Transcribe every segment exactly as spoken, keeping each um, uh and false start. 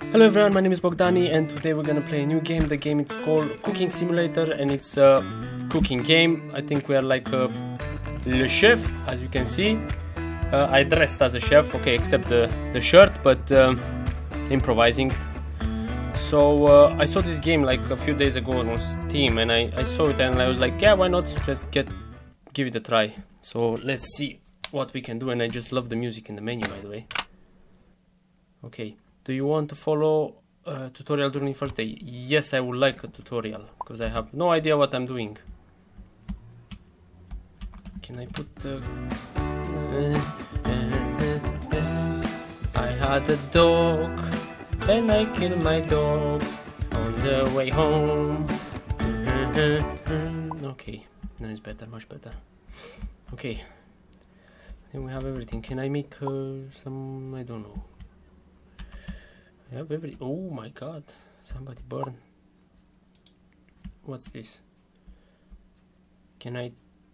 Hello everyone, my name is Bogdanii and today we're gonna play a new game. The game it's called Cooking Simulator and it's a cooking game. I think we are like a le chef, as you can see. Uh, I dressed as a chef, okay, except the, the shirt, but um, improvising. So uh, I saw this game like a few days ago on Steam and I, I saw it and I was like, yeah, why not? Let's get give it a try. So let's see what we can do, and I just love the music in the menu, by the way. Okay. Do you want to follow a tutorial during the first day? Yes, I would like a tutorial, because I have no idea what I'm doing. Can I put the... I had a dog, then I killed my dog on the way home. Okay, now it's better, much better. Okay, then we have everything. Can I make uh, some... I don't know. I have every... Oh my god, somebody burn. What's this? Can I...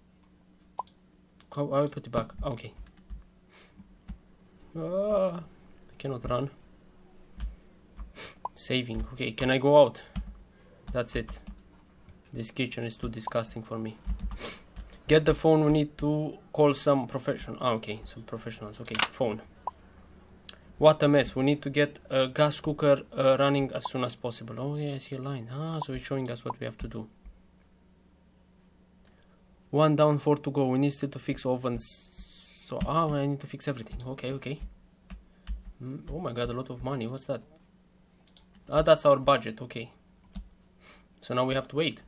How I put it back? Okay. Ah, I cannot run. Saving. Okay, can I go out? That's it. This kitchen is too disgusting for me. Get the phone, we need to call some professional. Ah, okay, some professionals. Okay, phone. What a mess. We need to get a gas cooker uh, running as soon as possible. Oh yeah, I see a line. Ah, so it's showing us what we have to do. One down, four to go. We need still to fix ovens. So, ah, I need to fix everything. Okay, okay. Mm, oh my god, a lot of money. What's that? Ah, that's our budget. Okay. So now we have to wait.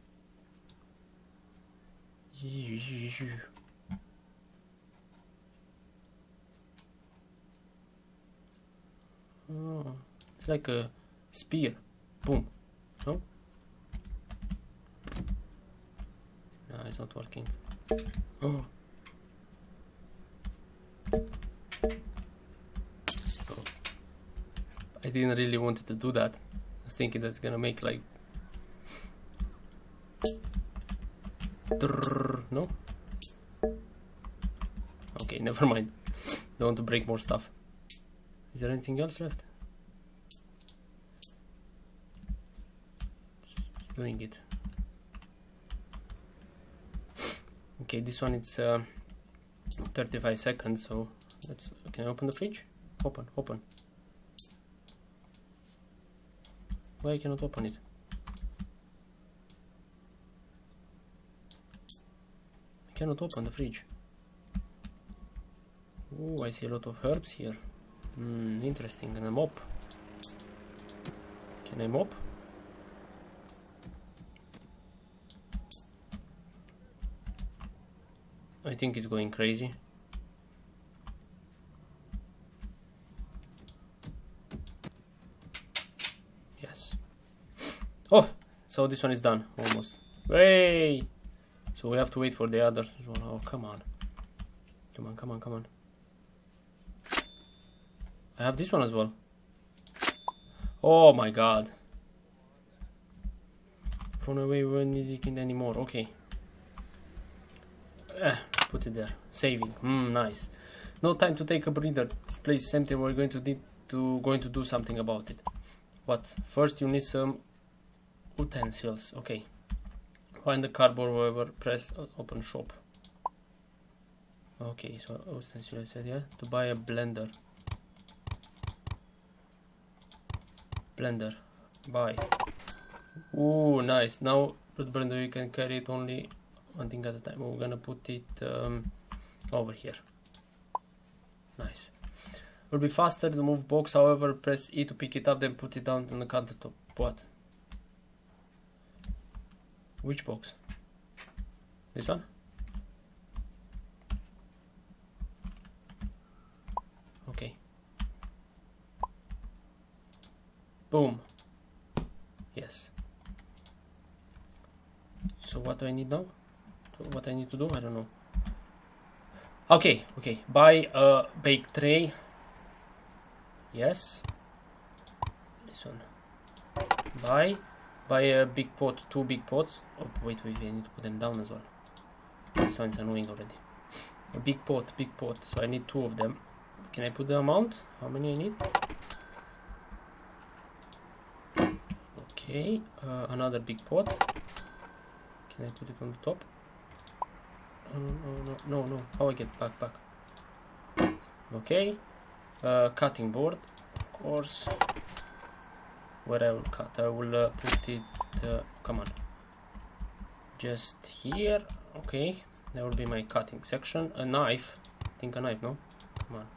Oh, it's like a spear. Boom. No? No, it's not working. Oh. Oh. I didn't really want to do that. I was thinking that's gonna make like... No? Okay, never mind. Don't want to break more stuff. Is there anything else left? It's doing it. Okay, this one it's uh, thirty-five seconds, so let's... Can I open the fridge? Open, open. Why I cannot open it? I cannot open the fridge. Oh, I see a lot of herbs here. Hmm, interesting. And a mop. Can I mop? I think it's going crazy. Yes. Oh, so this one is done almost. Hey! So we have to wait for the others as well. Oh, come on. Come on, come on, come on. I have this one as well. Oh my god. From away, we won't need it anymore. Okay. Eh, put it there. Saving. Hmm, nice. No time to take a breather. This place is empty. We're going to need to going to do something about it. What? First, you need some utensils. Okay. Find the cardboard wherever. Press open shop. Okay, so utensils. I said, yeah. To buy a blender. Blender. Buy. Ooh, nice. Now with blender you can carry it only one thing at a time. We're gonna put it um, over here. Nice. Will be faster to move box, however press E to pick it up, then put it down on the countertop. What? Which box? This one? Okay. Boom. Yes. So what do I need now? What I need to do? I don't know. Okay, okay. Buy a bake tray. Yes. This one. Buy. Buy a big pot, two big pots. Oh, wait, wait, I need to put them down as well. This one's annoying already. A big pot, big pot. So I need two of them. Can I put the amount? How many I need? Okay, uh, another big pot. Can I put it on the top? No, no, no, no, no. How I get back, back? Okay. Uh, cutting board, of course. Where I will cut, I will uh, put it. Uh, come on. Just here. Okay. That will be my cutting section. A knife. I think a knife, no? Come on.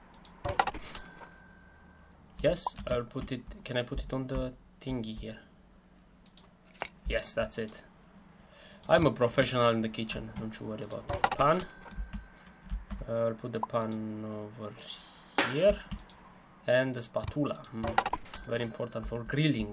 Yes, I'll put it. Can I put it on the thingy here? Yes, that's it. I'm a professional in the kitchen, don't you worry about it. Pan. Uh, I'll put the pan over here. And the spatula. Mm, very important for grilling.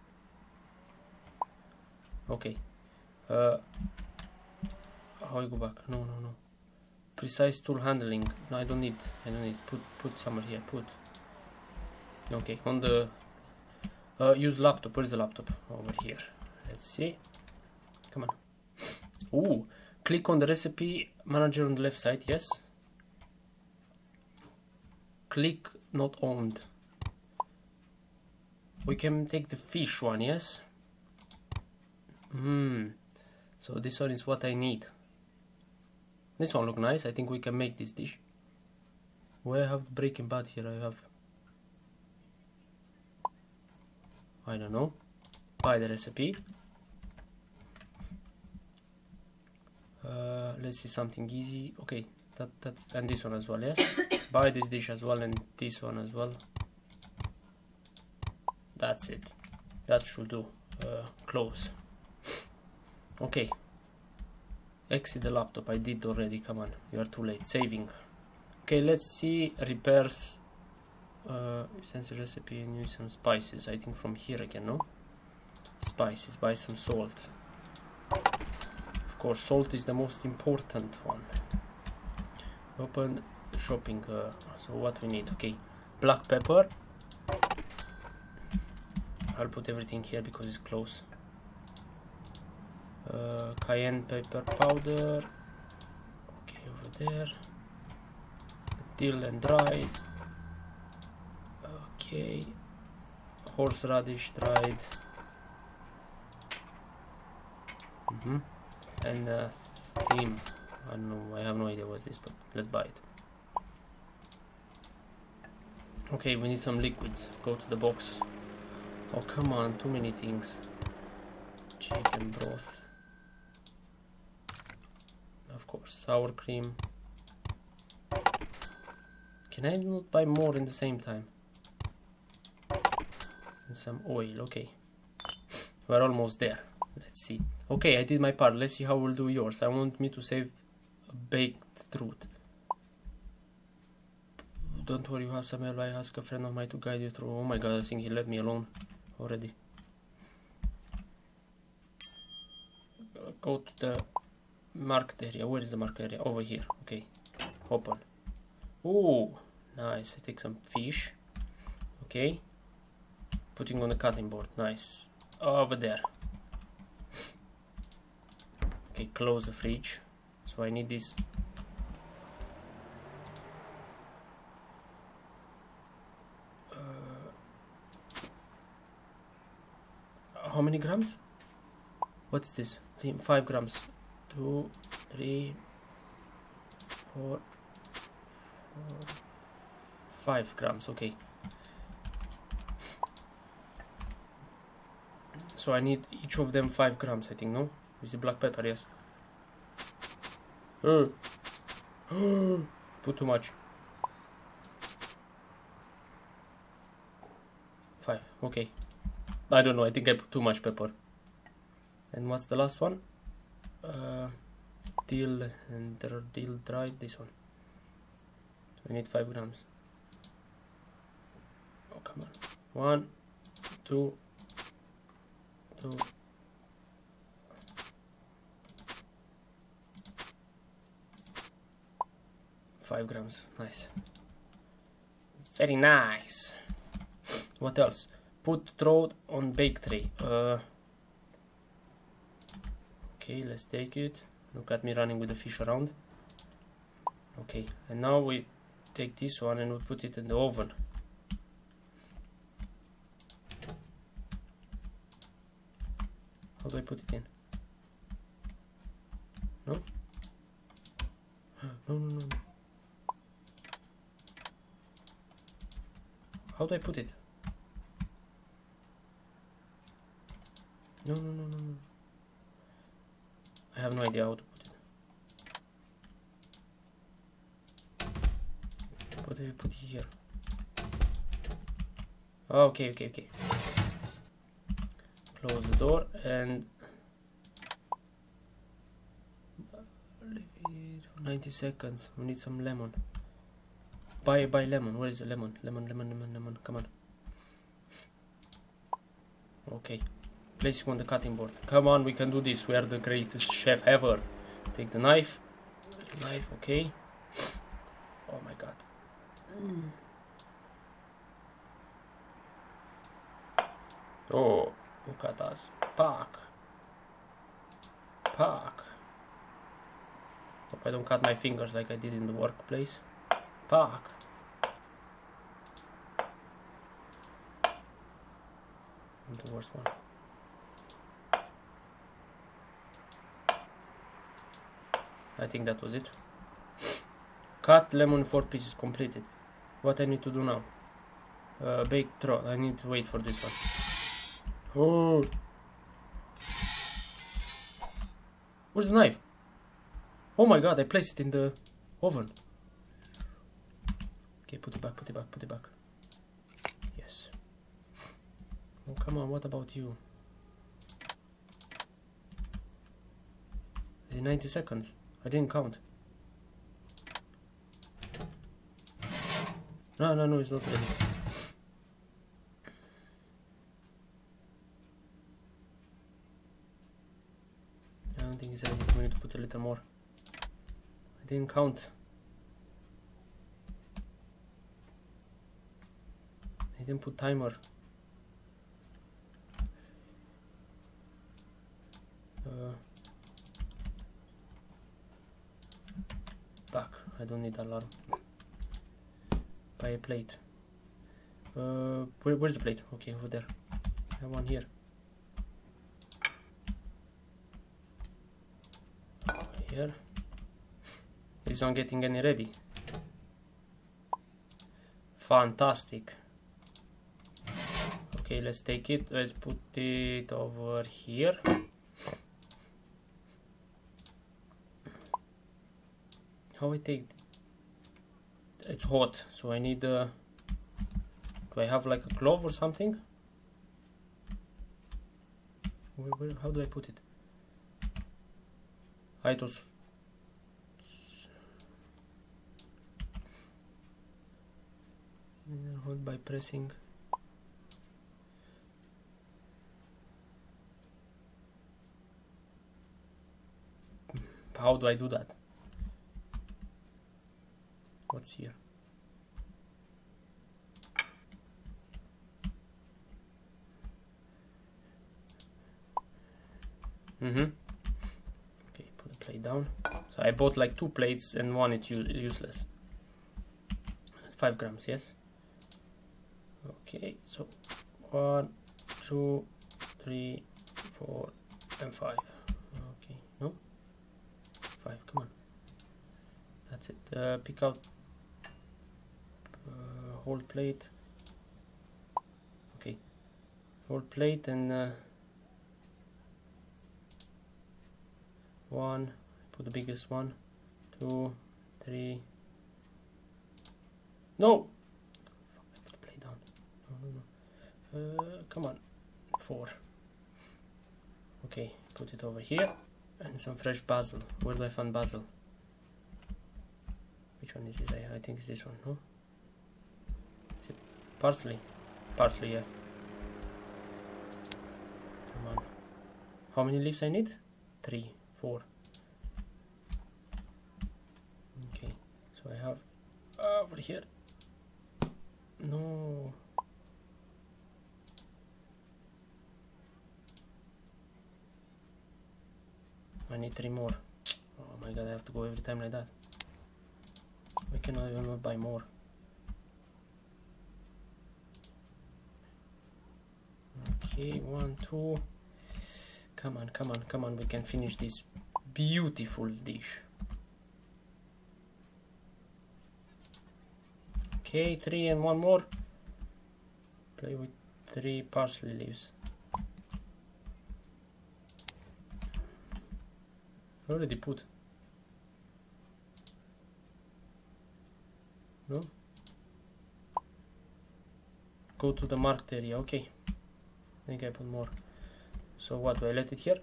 Okay. Uh, how I go back? No, no, no. Precise tool handling. No, I don't need. I don't need. Put, put somewhere here. Put. Okay, on the. Uh, use laptop. Where's the laptop? Over here. Let's see. Come on. Ooh, click on the recipe manager on the left side, yes. Click not owned. We can take the fish one, yes. Hmm. So this one is what I need. This one look nice. I think we can make this dish. Where I have Breaking Bad here? I have. I don't know. Buy the recipe. Uh, let's see something easy. Okay, that that and this one as well. Yes, buy this dish as well and this one as well. That's it. That should do. Uh, close. Okay. Exit the laptop. I did already. Come on, you are too late. Saving. Okay, let's see repairs. Uh, sense recipe and use some spices. I think from here again. No. Spices. Buy some salt. Of course, salt is the most important one. Open the shopping. Uh, so what we need? Okay, black pepper. I'll put everything here because it's close. Uh, cayenne pepper powder. Okay, over there. Dill and dried. Okay. Horseradish dried. Mm-hmm. And uh, theme. I don't know. I have no idea what's this, but let's buy it. Okay, we need some liquids. Go to the box. Oh come on, too many things. Chicken broth. Of course, sour cream. Can I not buy more in the same time? And some oil. Okay, we're almost there. Let's see. Okay, I did my part. Let's see how we'll do yours. I want me to save a baked truth. Don't worry, you have some help. I ask a friend of mine to guide you through. Oh my god, I think he left me alone already. Go to the marked area. Where is the marked area? Over here. Okay. Open. Ooh, nice. I take some fish. Okay. Putting on the cutting board. Nice. Over there. Okay, close the fridge. So I need this. Uh, how many grams? What's this? Five grams. Two, three, four, four, five grams. Okay. So I need each of them five grams. I think, no? Is the black pepper? Yes. Uh. Put too much. Five. Okay. I don't know. I think I put too much pepper. And what's the last one? Uh, dill and dill dried. This one. We need five grams. Oh come on. One, two, two. Five grams. Nice. Very nice. What else? Put throat on bake tray. Uh, okay, let's take it. Look at me running with the fish around. Okay, and now we take this one and we put it in the oven. How do I put it in? No? No, no, no. How do I put it? No, no, no, no, no. I have no idea how to put it. What do I put it here? Oh, okay, okay, okay. Close the door and ninety seconds. We need some lemon. Buy, buy lemon. Where is the lemon? Lemon, lemon, lemon, lemon. Come on. Okay. Placing on the cutting board. Come on, we can do this. We are the greatest chef ever. Take the knife. The knife, okay. Oh my god. Mm. Oh, look at us. Pack. Pack. Hope I don't cut my fingers like I did in the workplace. Pack. And the worst one. I think that was it. Cut lemon four pieces completed. What I need to do now? Uh, bake throw. I need to wait for this one. Oh. Where's the knife? Oh my god, I placed it in the oven. Okay, put it back, put it back, put it back. Yes. Oh, come on, what about you? Is it ninety seconds? I didn't count. No, no, no, it's not ready. I don't think it's ready. We need to put a little more. I didn't count. I didn't put timer. Uh, back. I don't need alarm. Buy a plate. Uh, where, where's the plate? Okay, over there. I have one here. Here. Is one getting any ready? Fantastic. Okay, let's take it. Let's put it over here. How I take? It's hot, so I need. Uh, do I have like a glove or something? Where, where, how do I put it? I was. Hold by pressing. How do I do that? What's here? Mm-hmm. Okay, put the plate down. So I bought like two plates and one is useless. Five grams, yes? Okay, so one, two, three, four, and five. Okay, no? Five, come on. That's it. Uh, pick out uh, whole plate. Okay, whole plate and uh, one. Put the biggest one. Two, three. No. Fuck, I put the plate down. No, no, no. Uh, come on. Four. Okay, put it over here. And some fresh basil. Where do I find basil? Which one is this? I, I think it's this one, no? Is it parsley? Parsley, yeah. Come on. How many leaves I need? Three, four. Okay, so I have uh, over here. No. I need three more. Oh my god, I have to go every time like that. I cannot even not buy more. Okay, one, two. Come on, come on, come on, we can finish this beautiful dish. Okay, three and one more. Play with three parsley leaves. Already put. No? Go to the marked area, okay. I think I put more. So what, do I let it here?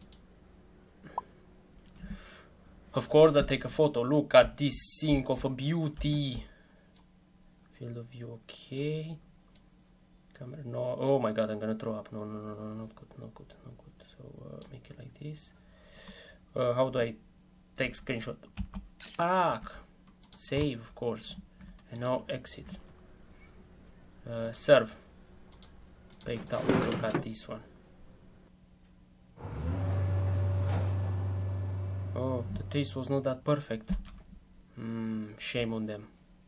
Of course I take a photo. Look at this sink of a beauty. Field of view, okay. Camera, no. Oh my god, I'm gonna throw up. No, no, no, no, not good, not good, not good. So uh, make it like this. Uh, how do I take screenshot? Back. Save, of course. And now exit. Uh, serve. Baked out. Look at this one. Oh, the taste was not that perfect. Mm, shame on them.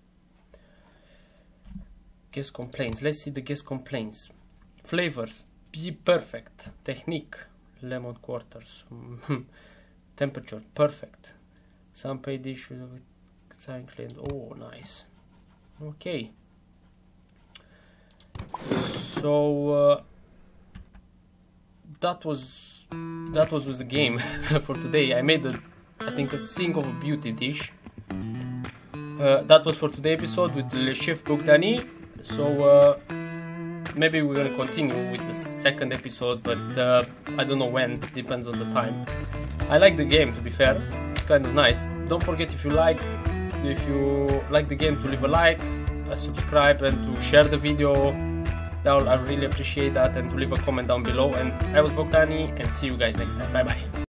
Guest complaints. Let's see the guest complaints. Flavors. Be perfect. Technique. Lemon quarters. Temperature. Perfect. Some pay dish with sign cleaned. Oh, nice. Okay. So uh, that was that was with the game for today. I made a, I think a sink of a beauty dish. Uh, that was for today's episode with Le Chef Bogdanii. So uh, maybe we're gonna continue with the second episode, but uh, I don't know when. Depends on the time. I like the game, to be fair. It's kind of nice. Don't forget, if you like, if you like the game, to leave a like, a subscribe, and to share the video. I really appreciate that, and to leave a comment down below. And I was Bogdanii, and see you guys next time. Bye bye.